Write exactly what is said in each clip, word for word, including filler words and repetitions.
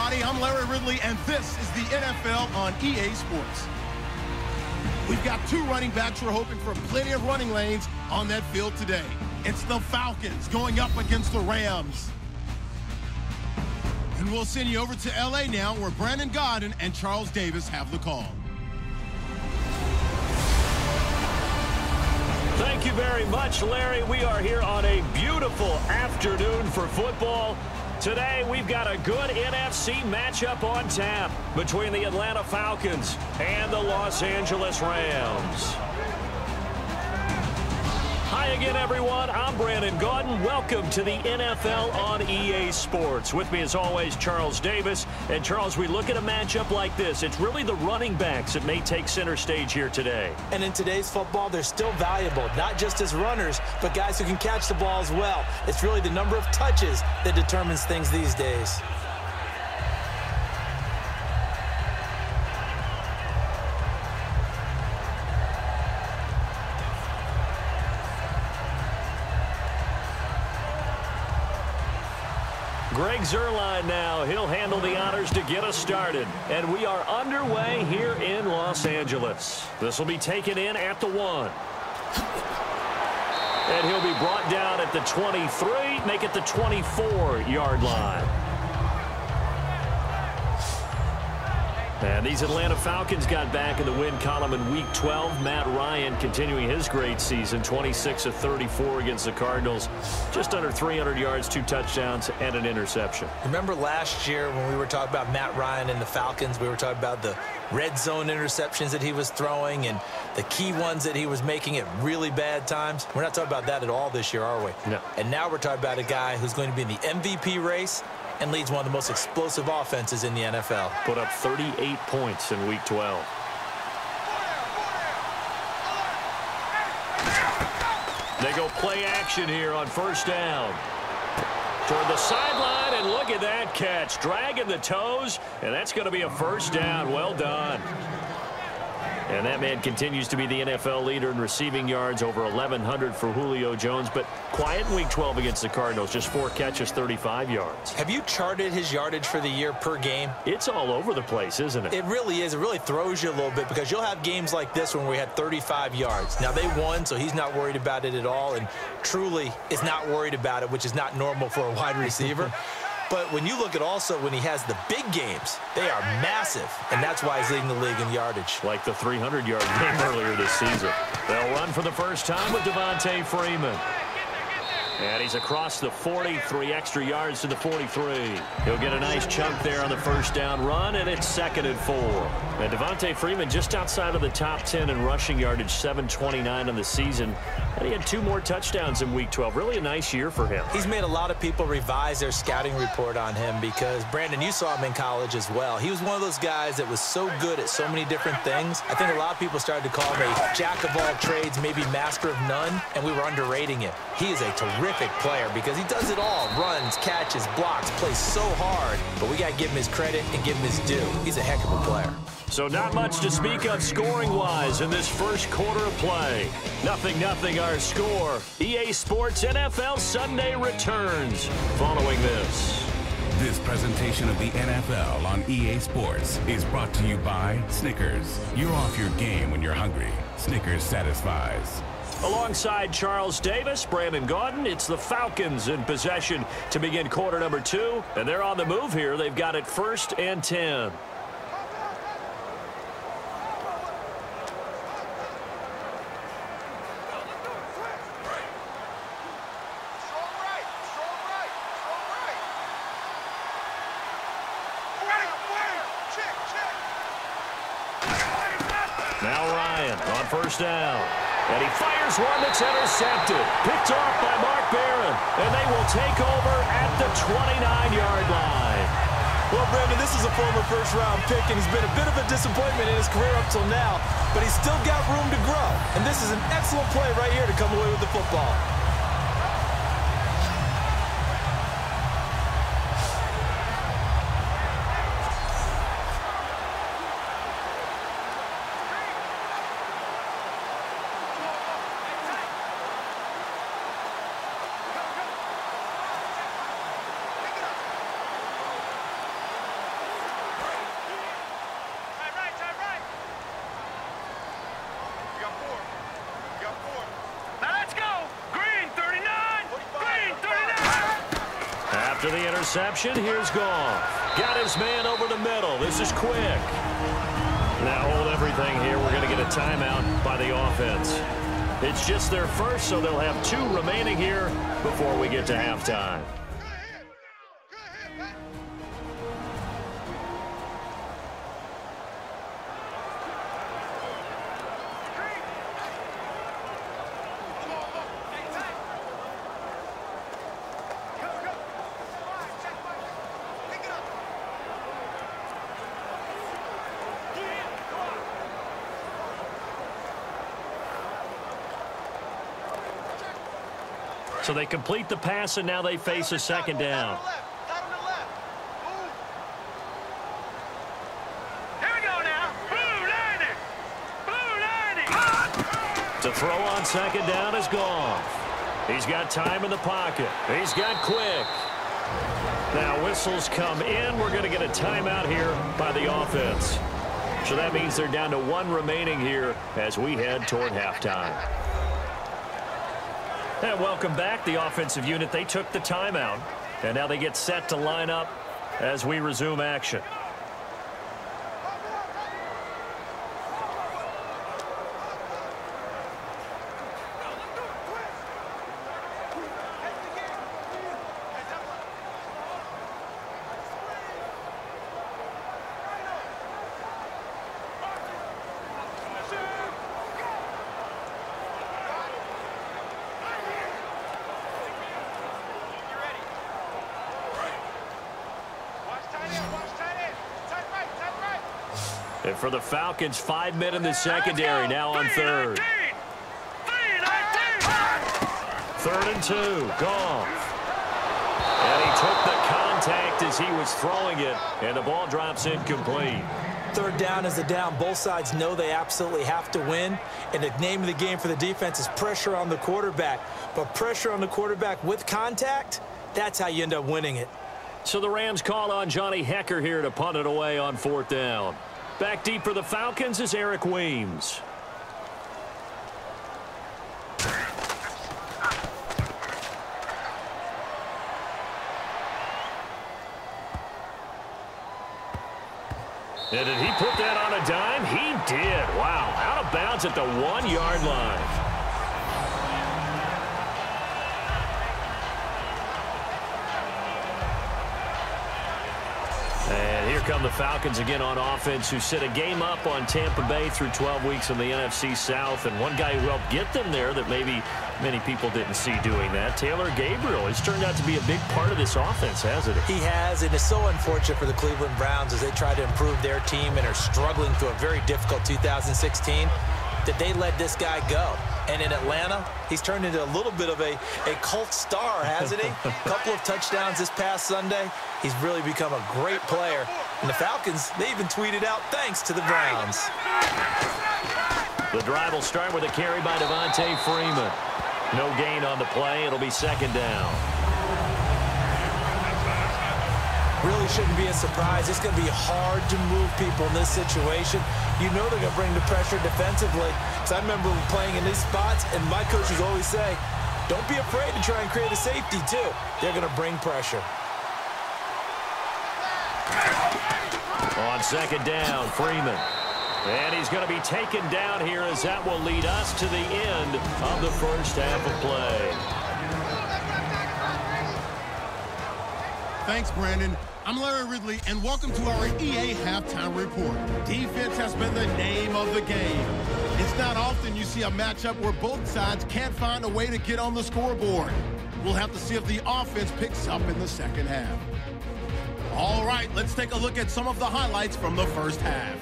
everybody. I'm Larry Ridley, and this is the N F L on E A Sports. We've got two running backs. We're hoping for plenty of running lanes on that field today. It's the Falcons going up against the Rams. And we'll send you over to L A now, where Brandon Gaudin and Charles Davis have the call. Thank you very much, Larry. We are here on a beautiful afternoon for football. Today, we've got a good N F C matchup on tap between the Atlanta Falcons and the Los Angeles Rams. Hi again, everyone. I'm Brandon Gaudin. Welcome to the N F L on E A Sports. With me, as always, Charles Davis. And, Charles, we look at a matchup like this. It's really the running backs that may take center stage here today. And in today's football, they're still valuable, not just as runners, but guys who can catch the ball as well. It's really the number of touches that determines things these days. Greg Zuerlein now. He'll handle the honors to get us started. And we are underway here in Los Angeles. This will be taken in at the one. And he'll be brought down at the twenty-three, make it the twenty-four yard line. And these Atlanta Falcons got back in the win column in week twelve. Matt Ryan continuing his great season, twenty-six of thirty-four against the Cardinals. Just under three hundred yards, two touchdowns, and an interception. Remember last year when we were talking about Matt Ryan and the Falcons, we were talking about the red zone interceptions that he was throwing and the key ones that he was making at really bad times. We're not talking about that at all this year, are we? No. And now we're talking about a guy who's going to be in the M V P race and leads one of the most explosive offenses in the N F L. Put up thirty-eight points in week twelve. They go play action here on first down. Toward the sideline, and look at that catch. Dragging the toes, and that's going to be a first down. Well done. And that man continues to be the N F L leader in receiving yards, over eleven hundred for Julio Jones, but quiet in week twelve against the Cardinals. Just four catches, thirty-five yards. Have you charted his yardage for the year per game? It's all over the place, isn't it? It really is. It really throws you a little bit because you'll have games like this when we had thirty-five yards. Now, they won, so he's not worried about it at all, and truly is not worried about it, which is not normal for a wide receiver. But when you look at also when he has the big games, they are massive, and that's why he's leading the league in yardage. Like the three hundred yard game earlier this season. They'll run for the first time with Devontae Freeman. And he's across the forty, three extra yards to the forty-three. He'll get a nice chunk there on the first down run, and it's second and four. And Devontae Freeman just outside of the top ten in rushing yardage, seven twenty-nine on the season. And he had two more touchdowns in week twelve. Really a nice year for him. He's made a lot of people revise their scouting report on him because, Brandon, you saw him in college as well. He was one of those guys that was so good at so many different things. I think a lot of people started to call him a jack of all trades, maybe master of none, and we were underrating him. He is a terrific player because he does it all. Runs, catches, blocks, plays so hard. But we got to give him his credit and give him his due. He's a heck of a player. So not much to speak of scoring-wise in this first quarter of play. Nothing, nothing our score. E A Sports N F L Sunday returns following this. This presentation of the N F L on E A Sports is brought to you by Snickers. You're off your game when you're hungry. Snickers satisfies. Alongside Charles Davis, Brandon Gaudin, it's the Falcons in possession to begin quarter number two. And they're on the move here. They've got it first and ten. Now Ryan on first down. And he fires one that's intercepted. Picked off by Mark Barron. And they will take over at the twenty-nine yard line. Well, Brandon, this is a former first-round pick, and he's been a bit of a disappointment in his career up till now. But he's still got room to grow. And this is an excellent play right here to come away with the football. reception. Here's Goff. Got his man over the middle. This is quick. Now hold everything here. We're going to get a timeout by the offense. It's just their first, so they'll have two remaining here before we get to halftime. So they complete the pass, and now they face a second down. To throw on second down is Goff. He's got time in the pocket. He's got quick. Now whistles come in. We're going to get a timeout here by the offense. So that means they're down to one remaining here as we head toward halftime. And welcome back. The offensive unit, they took the timeout. And now they get set to line up as we resume action. And for the Falcons, five men in the secondary now on third. Third and two, Goff. And he took the contact as he was throwing it, and the ball drops incomplete. Third down is the down. Both sides know they absolutely have to win, and the name of the game for the defense is pressure on the quarterback. But pressure on the quarterback with contact, that's how you end up winning it. So the Rams call on Johnny Hecker here to punt it away on fourth down. Back deep for the Falcons is Eric Weems. And did he put that on a dime? He did. Wow. Out of bounds at the one-yard line. And here come the Falcons again on offense, who set a game up on Tampa Bay through twelve weeks in the N F C South. And one guy who helped get them there that maybe many people didn't see doing that, Taylor Gabriel. He's turned out to be a big part of this offense, hasn't he? He has, and it's so unfortunate for the Cleveland Browns as they try to improve their team and are struggling through a very difficult two thousand sixteen that they let this guy go. And in Atlanta, he's turned into a little bit of a, a cult star, hasn't he? A couple of touchdowns this past Sunday. He's really become a great player. And the Falcons, they even tweeted out thanks to the Browns. The drive will start with a carry by Devontae Freeman. No gain on the play. It'll be second down. Really shouldn't be a surprise. It's going to be hard to move people in this situation. You know they're going to bring the pressure defensively. Because I remember playing in these spots, and my coaches always say, don't be afraid to try and create a safety, too. They're going to bring pressure. On second down, Freeman. And he's going to be taken down here as that will lead us to the end of the first half of play. Thanks, Brandon. I'm Larry Ridley, and welcome to our E A Halftime Report. Defense has been the name of the game. It's not often you see a matchup where both sides can't find a way to get on the scoreboard. We'll have to see if the offense picks up in the second half. All right, let's take a look at some of the highlights from the first half.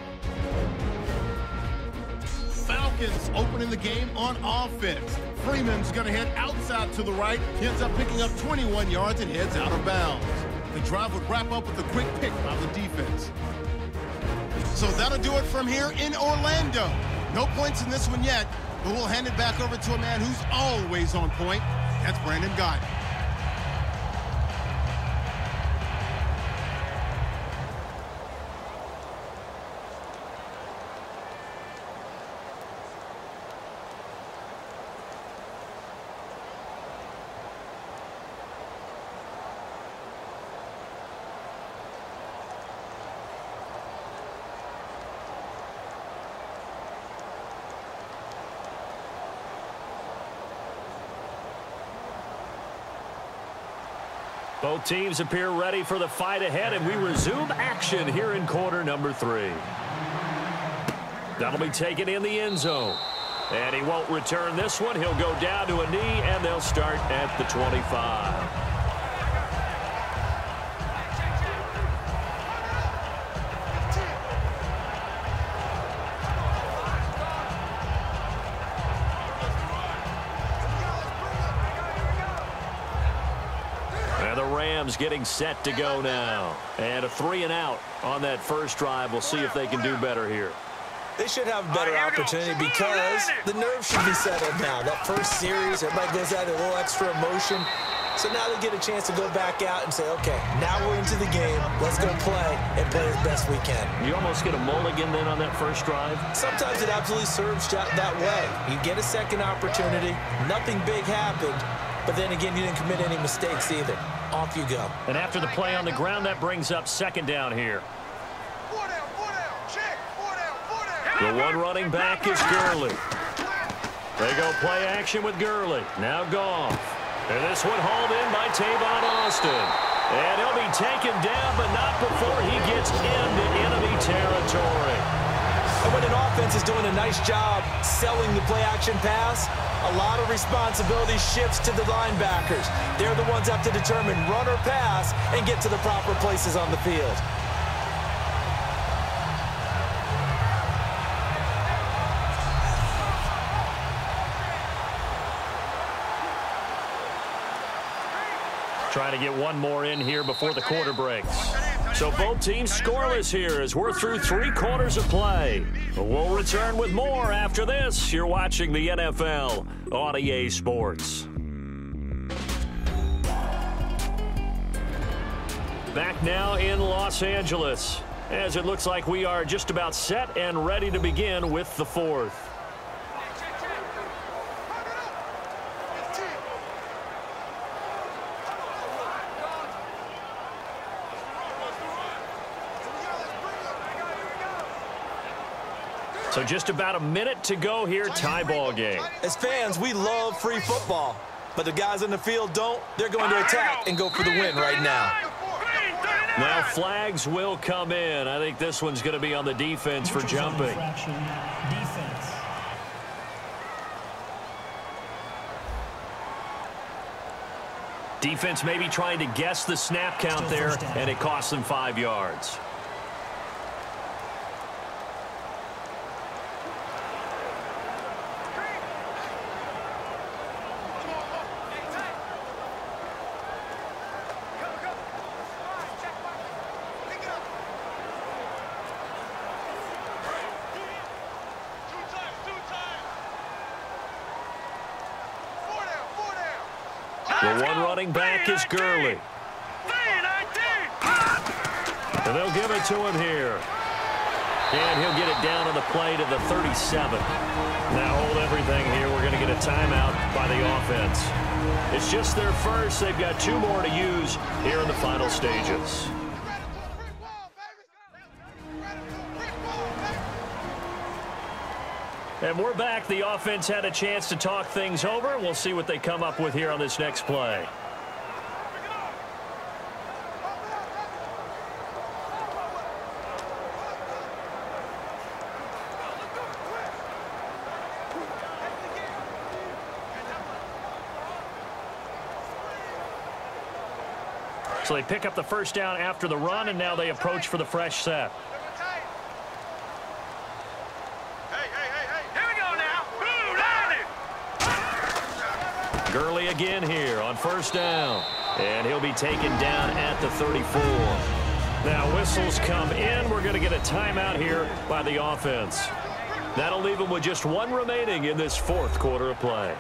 Falcons opening the game on offense. Freeman's going to head outside to the right. He ends up picking up twenty-one yards and heads out of bounds. The drive would wrap up with a quick pick by the defense. So that'll do it from here in Orlando. No points in this one yet, but we'll hand it back over to a man who's always on point. That's Brandon Gott. Both teams appear ready for the fight ahead, and we resume action here in quarter number three. That'll be taken in the end zone. And he won't return this one. He'll go down to a knee, and they'll start at the twenty-five. And the Rams getting set to go now. And a three and out on that first drive. We'll see if they can do better here. They should have a better opportunity because the nerves should be settled now. That first series, everybody goes out with a little extra emotion. So now they get a chance to go back out and say, okay, now we're into the game. Let's go play and play as best we can. You almost get a mulligan then on that first drive? Sometimes it absolutely serves that way. You get a second opportunity. Nothing big happened. But then again, you didn't commit any mistakes either. Off you go. And after the play on the ground, that brings up second down here. The one running back is Gurley. They go play action with Gurley. Now Goff. And this one hauled in by Tavon Austin. And he'll be taken down, but not before he gets into enemy territory. And when an offense is doing a nice job selling the play action pass, a lot of responsibility shifts to the linebackers. They're the ones that have to determine run or pass and get to the proper places on the field. Trying to get one more in here before the quarter breaks. So both teams scoreless here as we're through three quarters of play. We'll return with more after this. You're watching the N F L on E A Sports. Back now in Los Angeles, as it looks like we are just about set and ready to begin with the fourth. So just about a minute to go here, tie ball game. As fans, we love free football, but the guys in the field don't. They're going to attack and go for the win right now. Now flags will come in. I think this one's going to be on the defense for jumping. Defense maybe trying to guess the snap count there, and it costs them five yards. The one running back is Gurley. And they'll give it to him here. And he'll get it down on the play to the thirty-seven. Now hold everything here. We're going to get a timeout by the offense. It's just their first. They've got two more to use here in the final stages. And we're back. The offense had a chance to talk things over. We'll see what they come up with here on this next play. So they pick up the first down after the run, and now they approach for the fresh set. Gurley again here on first down. And he'll be taken down at the thirty-four. Now whistles come in. We're going to get a timeout here by the offense. That'll leave them with just one remaining in this fourth quarter of play.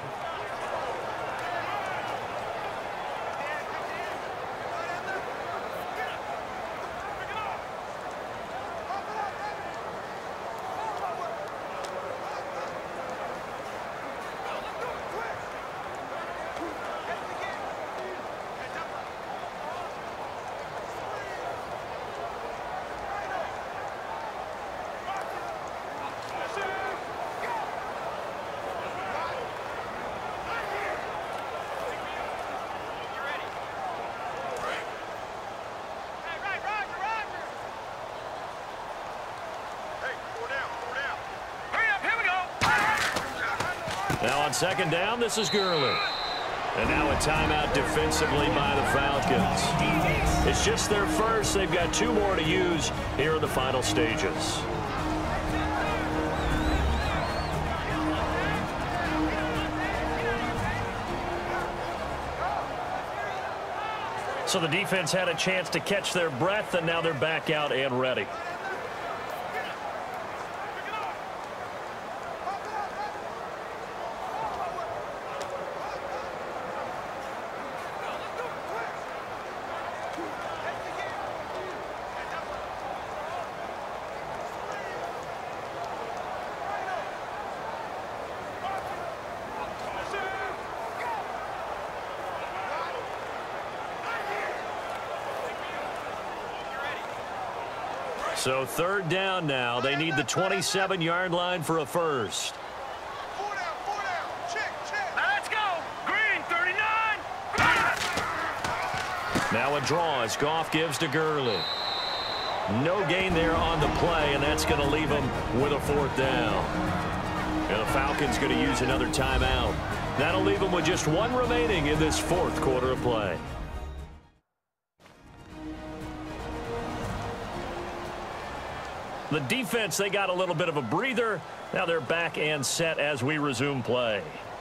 Now on second down, this is Gurley. And now a timeout defensively by the Falcons. It's just their first. They've got two more to use here in the final stages. So the defense had a chance to catch their breath, and now they're back out and ready. So third down now. They need the twenty-seven yard line for a first. Four down, four down. Check, check. Now let's go. Green, thirty-nine. Now a draw as Goff gives to Gurley. No gain there on the play, and that's going to leave him with a fourth down. And the Falcons going to use another timeout. That'll leave them with just one remaining in this fourth quarter of play. The defense, they got a little bit of a breather. Now they're back and set as we resume play.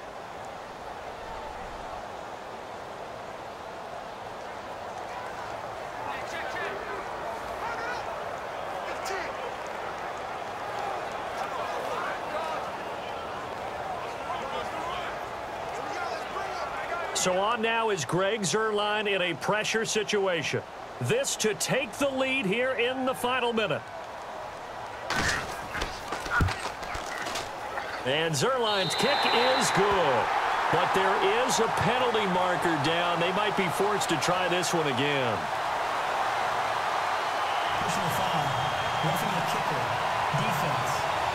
So on now is Greg Zuerlein in a pressure situation. This to take the lead here in the final minute. And Zuerlein's kick is good. But there is a penalty marker down. They might be forced to try this one again. Personal foul. Roughing the kicker. Defense.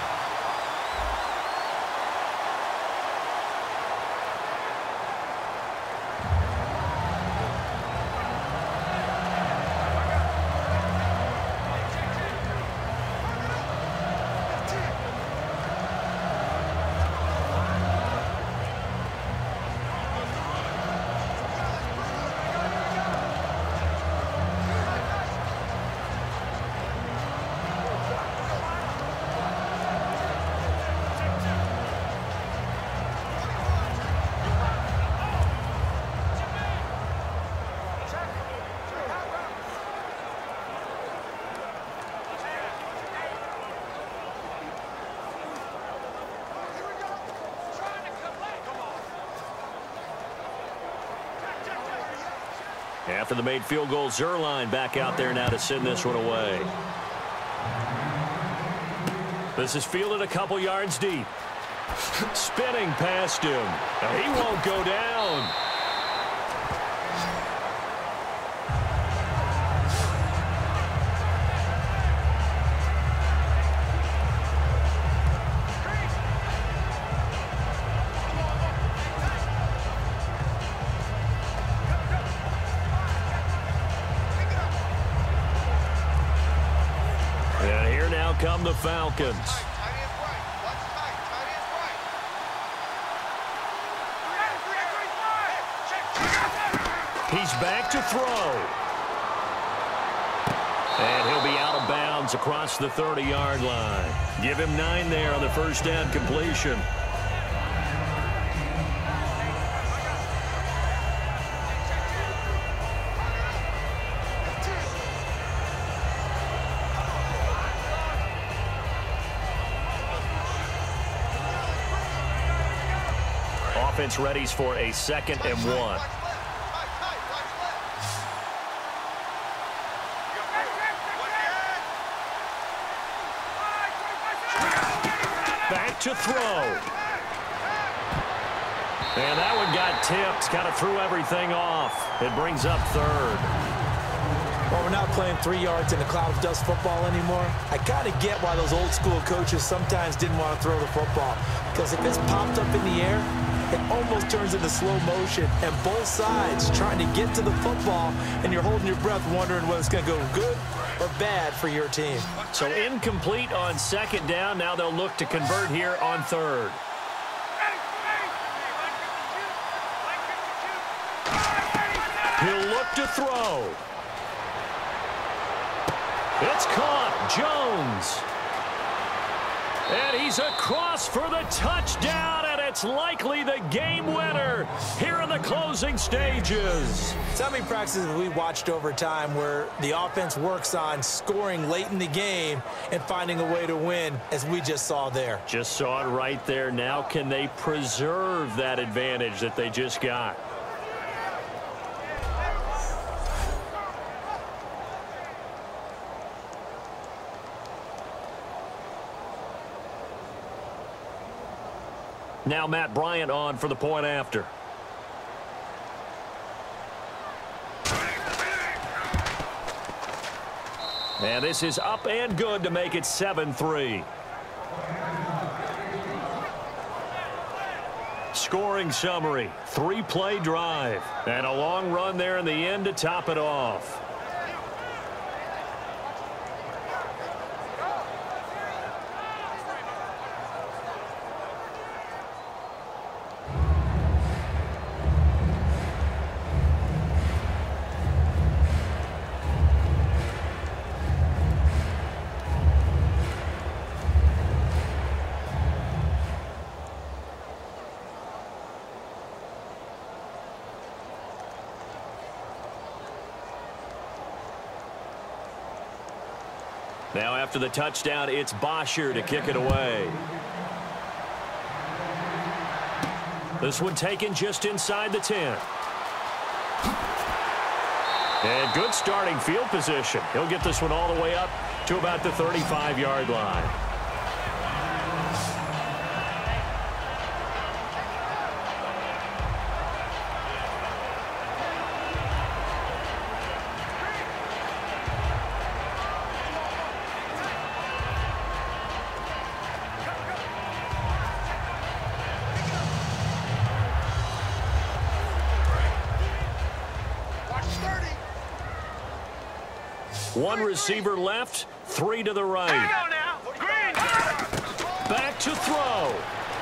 After the made field goal, Zuerlein back out there now to send this one away. This is fielded a couple yards deep. Spinning past him. He won't go down. Come the Falcons. He's back to throw. And he'll be out of bounds across the thirty yard line. Give him nine there on the first down completion. Offense readies for a second and one. Back to throw. And that one got tipped. Kind of threw everything off. It brings up third. Well, we're not playing three yards in a cloud of dust football anymore. I kind of get why those old school coaches sometimes didn't want to throw the football. Because if it's popped up in the air, it almost turns into slow motion, and both sides trying to get to the football, and you're holding your breath wondering whether it's going to go good or bad for your team. So incomplete on second down. Now they'll look to convert here on third. He'll look to throw. It's caught. Jones. And he's across for the touchdown, and it's likely the game winner here in the closing stages. So many practices we watched over time where the offense works on scoring late in the game and finding a way to win, as we just saw there. Just saw it right there. Now can they preserve that advantage that they just got? Now Matt Bryant on for the point after. And this is up and good to make it seven three. Scoring summary, three-play drive, and a long run there in the end to top it off. Now after the touchdown, it's Bosher to kick it away. This one taken just inside the ten. And good starting field position. He'll get this one all the way up to about the thirty-five yard line. One receiver left, three to the right. Back to throw.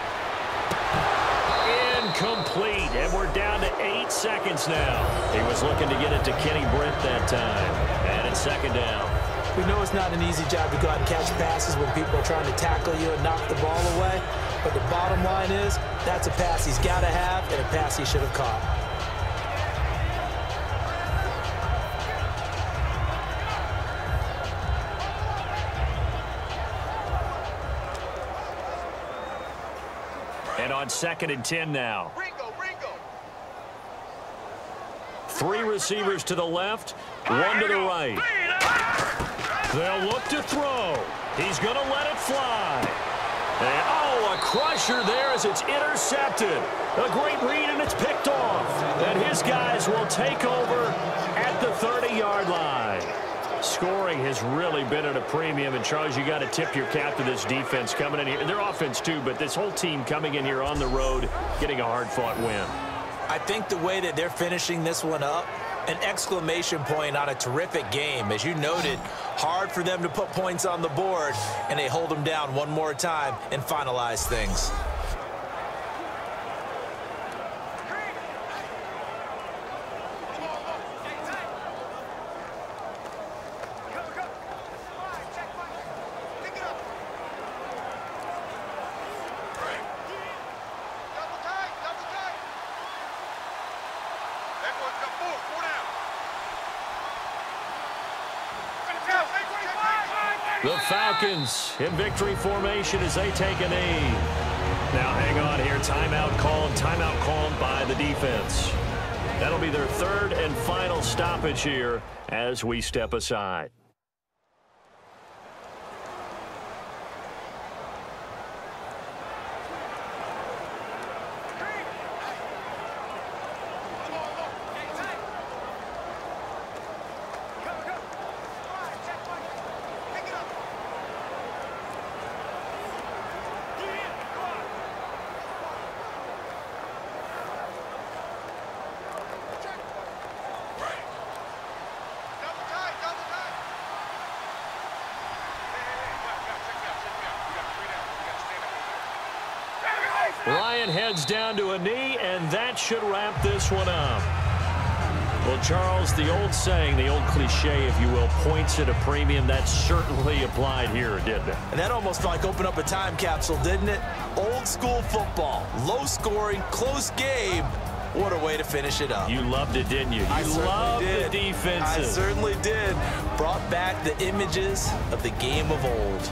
Incomplete, and we're down to eight seconds now. He was looking to get it to Kenny Brent that time, and it's second down. We know it's not an easy job to go out and catch passes when people are trying to tackle you and knock the ball away, but the bottom line is that's a pass he's got to have and a pass he should have caught. And on second and ten now. Ringo, Ringo. Three receivers to the left, one to the right. They'll look to throw. He's going to let it fly. And, oh, a crusher there as it's intercepted. A great read, and it's picked off. And his guys will take over at the thirty yard line. Scoring has really been at a premium, and Charles, you got to tip your cap to this defense coming in here. Their offense too, but this whole team coming in here on the road, getting a hard-fought win. I think the way that they're finishing this one up, an exclamation point on a terrific game. As you noted, hard for them to put points on the board, and they hold them down one more time and finalize things. The Falcons in victory formation as they take a knee. Now hang on here. Timeout called. Timeout called by the defense. That'll be their third and final stoppage here as we step aside. Ryan heads down to a knee, and that should wrap this one up. Well, Charles, the old saying, the old cliche, if you will, points at a premium, that certainly applied here, didn't it? And that almost felt like opened up a time capsule, didn't it? Old school football, low scoring, close game. What a way to finish it up. You loved it, didn't you? You I loved did. the defenses. I certainly did. Brought back the images of the game of old.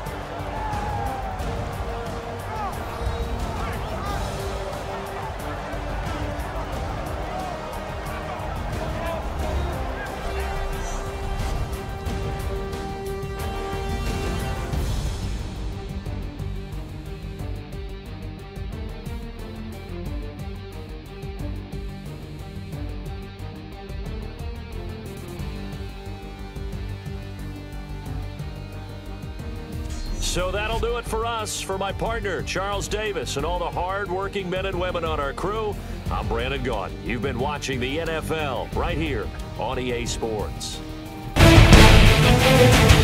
So that'll do it for us. For my partner, Charles Davis, and all the hard-working men and women on our crew, I'm Brandon Gaudin. You've been watching the N F L right here on E A Sports.